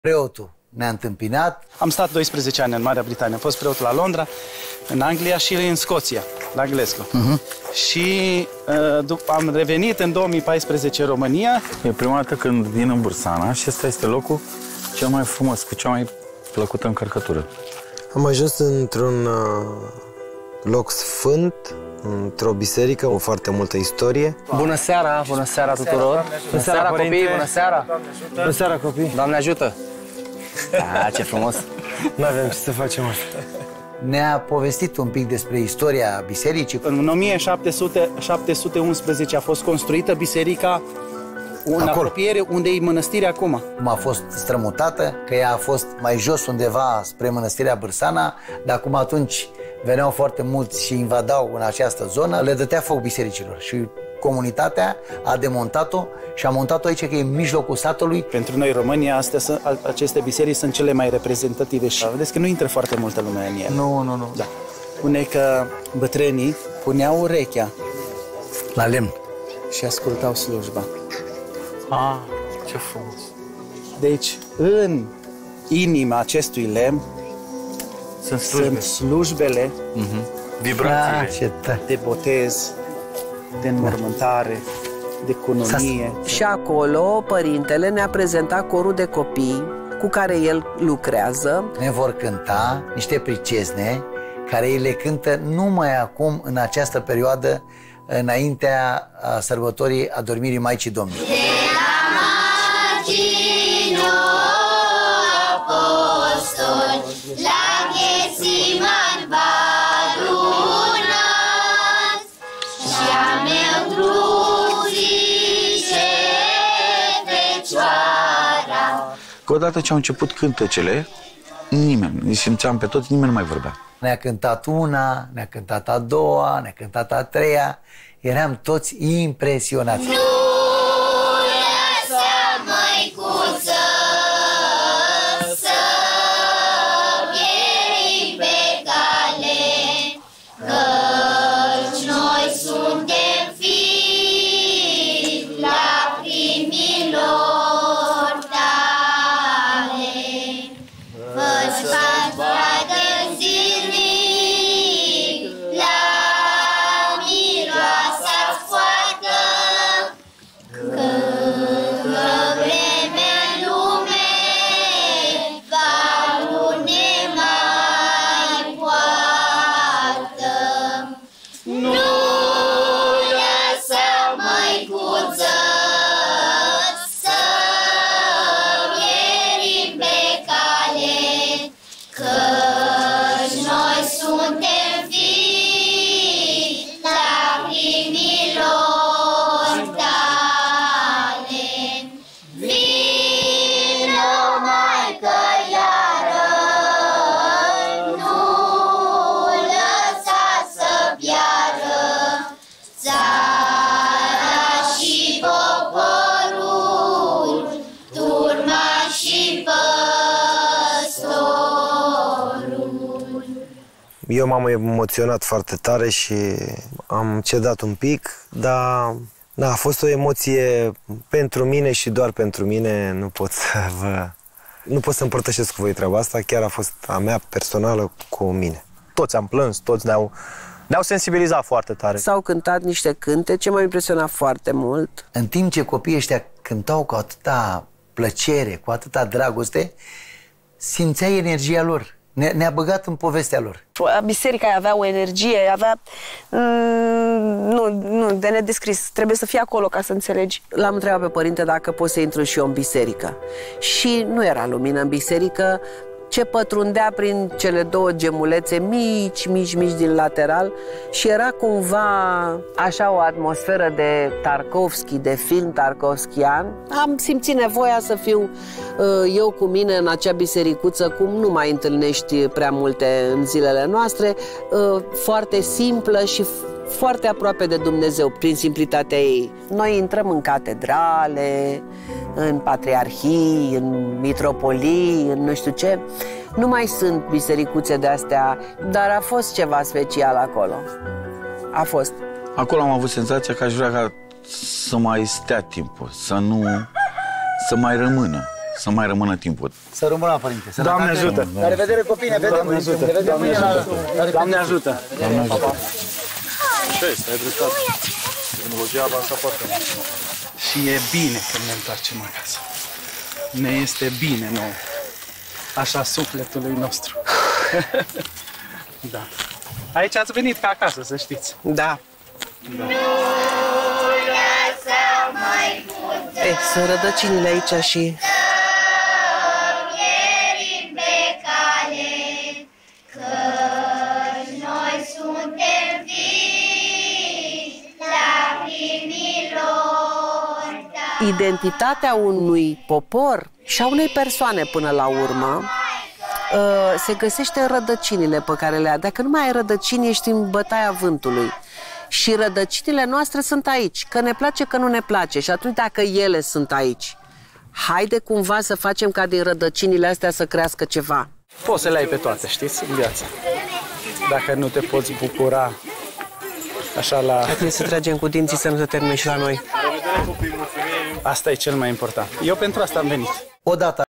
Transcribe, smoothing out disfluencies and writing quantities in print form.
Preotul ne-a întâmpinat. Am stat 12 ani în Marea Britanie. Am fost preot la Londra, în Anglia și în Scoția, la Glasgow. Și am revenit în 2014 în România. E prima dată când vin în Bursana și ăsta este locul cel mai frumos, cu cea mai plăcută încărcătură. Am ajuns într-un loc sfânt, într-o biserică cu foarte multă istorie. Bună seara tuturor! Bună seara copii, bună seara! Bună seara copii! Doamne ajută! Ce frumos! Nu avem ce să facem așa. Ne-a povestit un pic despre istoria bisericii. În 1711 a fost construită biserica în apropiere unde e mănăstirea acum. Cum a fost strămutată, că ea a fost mai jos undeva spre mănăstirea Bârsana, dar cum atunci veneau foarte mulți și invadau în această zonă, le dătea foc bisericilor și comunitatea a demontat-o și a montat-o aici, că e în mijlocul satului. Pentru noi România, aceste biserici sunt cele mai reprezentative și vedeți că nu intră foarte multă lume în ele. Nu. Da. Spune că bătrânii puneau urechea La lemn. și ascultau slujba. Ce frumos! Deci, în inima acestui lemn sunt slujbele Vibrațiile. de botez, de înmormântare, de cununie. Și acolo părintele ne-a prezentat corul de copii cu care el lucrează. Ne vor cânta niște pricezne care ei le cântă numai acum, în această perioadă, înaintea sărbătorii adormirii Maicii Domnului. Că odată ce au început cântecele, nimeni, îi simțeam pe toți, nimeni nu mai vorbea. Ne-a cântat una, ne-a cântat a doua, ne-a cântat a treia. Eram toți impresionați. Nu lăsa, măicuță, să pierim pe cale, căci noi suntem fii la primilor tale. Fă-ți fac-o zilnic la miroasa foarcă, că vremea în lume valul ne mai poartă. Nu lăsa, măicuță, să pierim pe cale, căci noi suntem fii la primilor tale. Vino, Maică, iară, nu lăsa să piară țara și poporul, turma și păstorul. Eu m-am emoționat foarte tare și am cedat un pic, dar a fost o emoție pentru mine și doar pentru mine. Nu pot să împărtășesc cu voi treaba asta, chiar a fost a mea personală cu mine. Toți am plâns, toți ne-au sensibilizat foarte tare. S-au cântat niște cântece, m-a impresionat foarte mult. În timp ce copiii ăștia cântau cu atâta plăcere, cu atâta dragoste, simțeai energia lor. Ne-a băgat în povestea lor. Biserica avea o energie, avea... Nu, de nedescris. Trebuie să fii acolo ca să înțelegi. L-am întrebat pe părinte dacă pot să intru și eu în biserică. Și nu era lumină în biserică, ce pătrundea prin cele două gemulețe mici din lateral și era cumva așa o atmosferă de Tarkovski, de film tarkovskian. Am simțit nevoia să fiu eu cu mine în acea bisericuță, cum nu mai întâlnești prea multe în zilele noastre, foarte simplă și foarte aproape de Dumnezeu, prin simplitatea ei. Noi intrăm în catedrale, în patriarhii, în mitropolii, în nu știu ce. Nu mai sunt bisericuțe de-astea, dar a fost ceva special acolo. A fost. Acolo am avut senzația că aș vrea ca să mai stea timpul, să mai rămână, să mai rămână timpul. Să rămână, părinte. Doamne ajută! La revedere, copii, ne vedem. Doamne ajută! Ne vedem mâine la... Doamne ajută! Doamne ajută! Și e bine când ne întoarcem acasă. Ne este bine nouă. Așa sufletului nostru. Da. Aici ați venit ca acasă, să știți. Da. Ei, sunt rădăcinile aici și... Identitatea unui popor și a unei persoane până la urmă se găsește în rădăcinile pe care le-a. Dacă nu mai ai rădăcini, ești în bătaia vântului. Și rădăcinile noastre sunt aici, că ne place, că nu ne place. Și atunci dacă ele sunt aici, haide cumva să facem ca din rădăcinile astea să crească ceva. Poți să le ai pe toate, știți, în viață. Dacă nu te poți bucura așa la... Trebuie să tragem cu dinții să nu se termine și la noi. Asta e cel mai important. Eu pentru asta am venit. Odată